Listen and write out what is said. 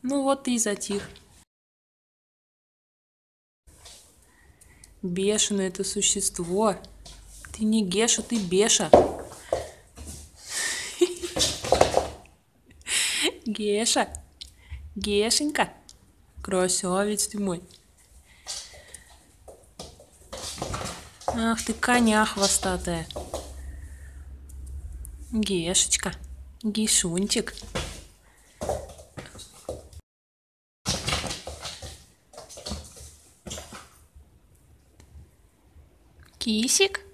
Ну вот ты и затих. Бешеное это существо. Ты не Геша, ты Беша. Геша, Гешенька, красавец ты мой. Ах ты, коня хвостатая. Гешечка, Гишунчик. Кисик.